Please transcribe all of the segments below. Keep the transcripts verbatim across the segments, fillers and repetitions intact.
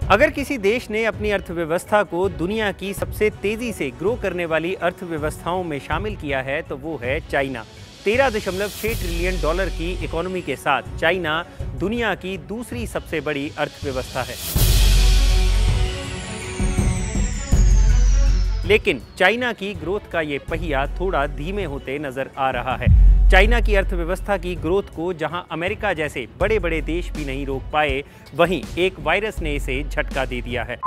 अगर किसी देश ने अपनी अर्थव्यवस्था को दुनिया की सबसे तेजी से ग्रो करने वाली अर्थव्यवस्थाओं में शामिल किया है तो वो है चाइना। तेरह दशमलव छह ट्रिलियन डॉलर की इकोनॉमी के साथ चाइना दुनिया की दूसरी सबसे बड़ी अर्थव्यवस्था है। लेकिन चाइना की ग्रोथ का ये पहिया थोड़ा धीमे होते नजर आ रहा है। चाइना की अर्थव्यवस्था की ग्रोथ को जहां अमेरिका जैसे बड़े बड़े देश भी नहीं रोक पाए, वहीं एक वायरस ने इसे झटका दे दिया है।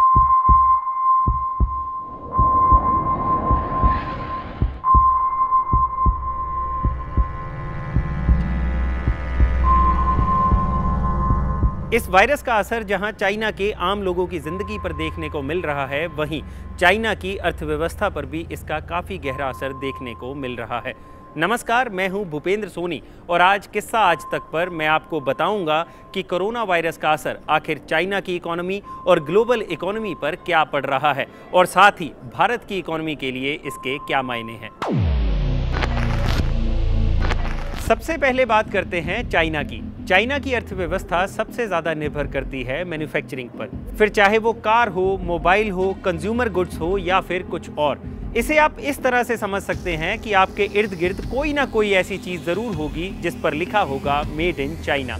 इस वायरस का असर जहां चाइना के आम लोगों की जिंदगी पर देखने को मिल रहा है, वहीं चाइना की अर्थव्यवस्था पर भी इसका काफी गहरा असर देखने को मिल रहा है। नमस्कार, मैं हूं भूपेंद्र सोनी और आज किस्सा आज तक पर मैं आपको बताऊंगा कि कोरोना वायरस का असर आखिर चाइना की इकोनॉमी और ग्लोबल इकोनॉमी पर क्या पड़ रहा है और साथ ही भारत की इकोनॉमी के लिए इसके क्या मायने हैं। सबसे पहले बात करते हैं चाइना की। चाइना की अर्थव्यवस्था सबसे ज़्यादा निर्भर करती है मैन्युफैक्चरिंग पर, फिर चाहे वो कार हो, मोबाइल हो, कंज्यूमर गुड्स हो या फिर कुछ और। इसे आप इस तरह से समझ सकते हैं कि आपके इर्द गिर्द कोई ना कोई ऐसी चीज़ ज़रूर होगी जिस पर लिखा होगा मेड इन चाइना।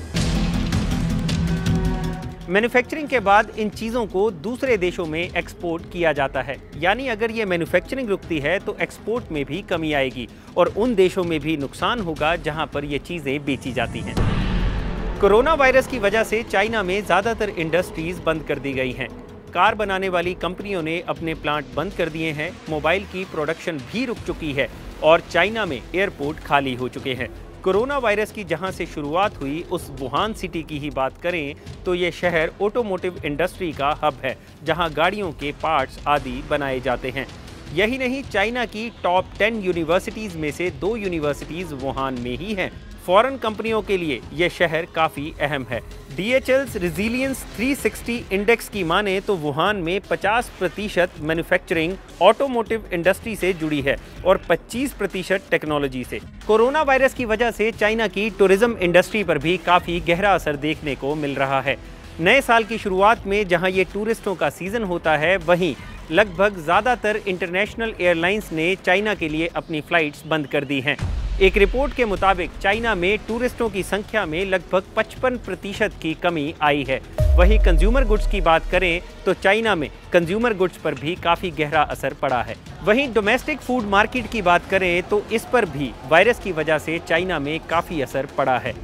मैन्युफैक्चरिंग के बाद इन चीज़ों को दूसरे देशों में एक्सपोर्ट किया जाता है, यानी अगर ये मैन्युफैक्चरिंग रुकती है तो एक्सपोर्ट में भी कमी आएगी और उन देशों में भी नुकसान होगा जहां पर ये चीज़ें बेची जाती हैं। कोरोना वायरस की वजह से चाइना में ज़्यादातर इंडस्ट्रीज बंद कर दी गई हैं। कार बनाने वाली कंपनियों ने अपने प्लांट बंद कर दिए हैं, मोबाइल की प्रोडक्शन भी रुक चुकी है और चाइना में एयरपोर्ट खाली हो चुके हैं। कोरोना वायरस की जहां से शुरुआत हुई उस वुहान सिटी की ही बात करें तो ये शहर ऑटोमोटिव इंडस्ट्री का हब है, जहां गाड़ियों के पार्ट्स आदि बनाए जाते हैं। यही नहीं, चाइना की टॉप टेन यूनिवर्सिटीज़ में से दो यूनिवर्सिटीज़ वुहान में ही हैं। फॉरेन कंपनियों के लिए यह शहर काफ़ी अहम है। डी एच एल्स रेजिलियंस तीन सौ साठ इंडेक्स की माने तो वुहान में पचास प्रतिशत मैन्युफैक्चरिंग ऑटोमोटिव इंडस्ट्री से जुड़ी है और पच्चीस प्रतिशत टेक्नोलॉजी से। कोरोना वायरस की वजह से चाइना की टूरिज्म इंडस्ट्री पर भी काफ़ी गहरा असर देखने को मिल रहा है। नए साल की शुरुआत में जहां ये टूरिस्टों का सीज़न होता है, वहीं लगभग ज़्यादातर इंटरनेशनल एयरलाइंस ने चाइना के लिए अपनी फ़्लाइट्स बंद कर दी हैं। एक रिपोर्ट के मुताबिक चाइना में टूरिस्टों की संख्या में लगभग पचपन प्रतिशत की कमी आई है। वहीं कंज्यूमर गुड्स की बात करें तो चाइना में कंज्यूमर गुड्स पर भी काफ़ी गहरा असर पड़ा है। वहीं डोमेस्टिक फूड मार्केट की बात करें तो इस पर भी वायरस की वजह से चाइना में काफ़ी असर पड़ा है।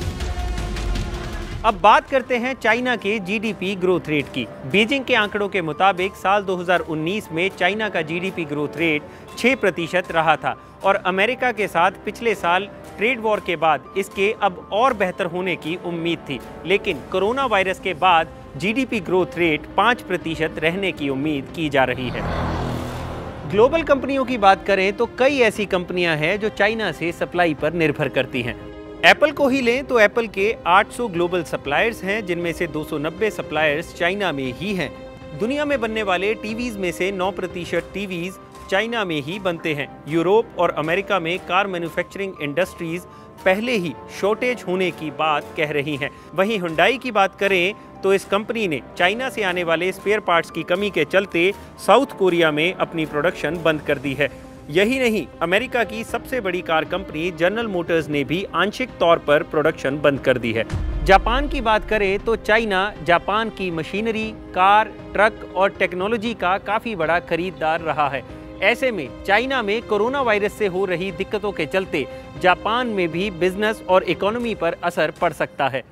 अब बात करते हैं चाइना के G D P growth rate की। बीजिंग के आंकड़ों के मुताबिक साल दो हज़ार उन्नीस में चाइना का G D P growth rate छह प्रतिशत रहा था और अमेरिका के साथ पिछले साल ट्रेड वॉर के बाद इसके अब और बेहतर होने की उम्मीद थी, लेकिन कोरोना वायरस के बाद G D P growth rate पाँच प्रतिशत रहने की उम्मीद की जा रही है। ग्लोबल कंपनियों की बात करें तो कई ऐसी कंपनियां हैं जो चाइना से सप्लाई पर निर्भर करती हैं। एप्पल को ही लें तो एप्पल के आठ सौ ग्लोबल सप्लायर्स हैं, जिनमें से दो सौ नब्बे सप्लायर्स चाइना में ही हैं। दुनिया में बनने वाले टीवीज में से नौ प्रतिशत टीवीज चाइना में ही बनते हैं। यूरोप और अमेरिका में कार मैन्युफैक्चरिंग इंडस्ट्रीज पहले ही शॉर्टेज होने की बात कह रही हैं। वहीं हुंडई की बात करें तो इस कंपनी ने चाइना से आने वाले स्पेयर पार्ट्स की कमी के चलते साउथ कोरिया में अपनी प्रोडक्शन बंद कर दी है। यही नहीं, अमेरिका की सबसे बड़ी कार कंपनी जनरल मोटर्स ने भी आंशिक तौर पर प्रोडक्शन बंद कर दी है। जापान की बात करें तो चाइना जापान की मशीनरी, कार, ट्रक और टेक्नोलॉजी का काफ़ी बड़ा खरीदार रहा है। ऐसे में चाइना में कोरोना वायरस से हो रही दिक्कतों के चलते जापान में भी बिजनेस और इकोनॉमी पर असर पड़ सकता है।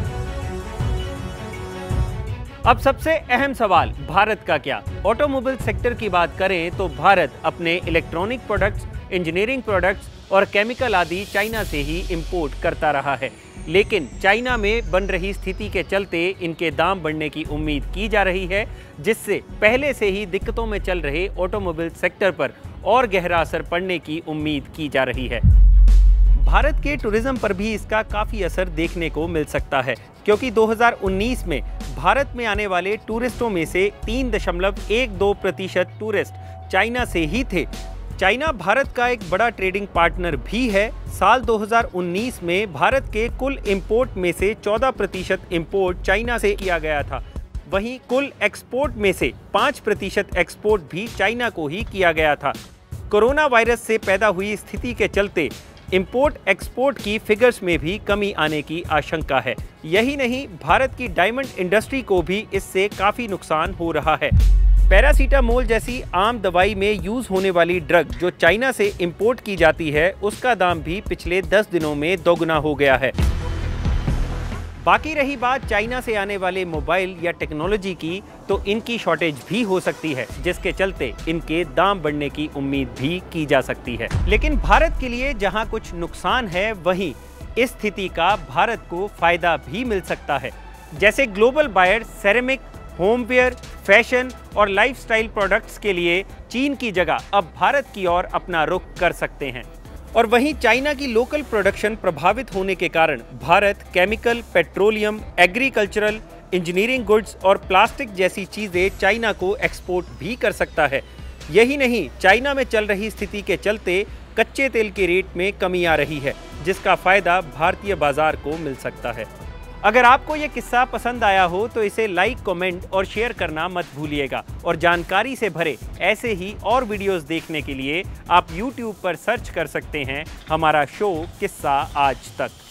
अब सबसे अहम सवाल, भारत का क्या? ऑटोमोबाइल सेक्टर की बात करें तो भारत अपने इलेक्ट्रॉनिक प्रोडक्ट्स, इंजीनियरिंग प्रोडक्ट्स और केमिकल आदि चाइना से ही इंपोर्ट करता रहा है, लेकिन चाइना में बन रही स्थिति के चलते इनके दाम बढ़ने की उम्मीद की जा रही है, जिससे पहले से ही दिक्कतों में चल रहे ऑटोमोबाइल सेक्टर पर और गहरा असर पड़ने की उम्मीद की जा रही है। भारत के टूरिज्म पर भी इसका काफ़ी असर देखने को मिल सकता है, क्योंकि दो हज़ार उन्नीस में भारत में आने वाले टूरिस्टों में से तीन दशमलव एक दो प्रतिशत टूरिस्ट चाइना से ही थे। चाइना भारत का एक बड़ा ट्रेडिंग पार्टनर भी है। साल दो हज़ार उन्नीस में भारत के कुल इंपोर्ट में से चौदह प्रतिशत इंपोर्ट चाइना से किया गया था। वहीं कुल एक्सपोर्ट में से पाँच प्रतिशत एक्सपोर्ट भी चाइना को ही किया गया था। कोरोना वायरस से पैदा हुई स्थिति के चलते इंपोर्ट एक्सपोर्ट की फिगर्स में भी कमी आने की आशंका है। यही नहीं, भारत की डायमंड इंडस्ट्री को भी इससे काफ़ी नुकसान हो रहा है। पैरासीटामोल जैसी आम दवाई में यूज़ होने वाली ड्रग जो चाइना से इंपोर्ट की जाती है, उसका दाम भी पिछले दस दिनों में दोगुना हो गया है। बाकी रही बात चाइना से आने वाले मोबाइल या टेक्नोलॉजी की, तो इनकी शॉर्टेज भी हो सकती है, जिसके चलते इनके दाम बढ़ने की उम्मीद भी की जा सकती है। लेकिन भारत के लिए जहां कुछ नुकसान है, वहीं इस स्थिति का भारत को फायदा भी मिल सकता है। जैसे global buyer ceramic, homeware, fashion और लाइफस्टाइल प्रोडक्ट्स के लिए चीन की जगह अब भारत की ओर अपना रुख कर सकते हैं। और वहीं चाइना की लोकल प्रोडक्शन प्रभावित होने के कारण Bharat chemical, petroleum, agricultural, engineering goods और प्लास्टिक जैसी चीज़ें चाइना को एक्सपोर्ट भी कर सकता है। यही नहीं, चाइना में चल रही स्थिति के चलते कच्चे तेल के रेट में कमी आ रही है, जिसका फायदा भारतीय बाजार को मिल सकता है। अगर आपको यह किस्सा पसंद आया हो तो इसे लाइक, कमेंट और शेयर करना मत भूलिएगा। और जानकारी से भरे ऐसे ही और वीडियोस देखने के लिए आप यूट्यूब पर सर्च कर सकते हैं हमारा शो किस्सा आज तक।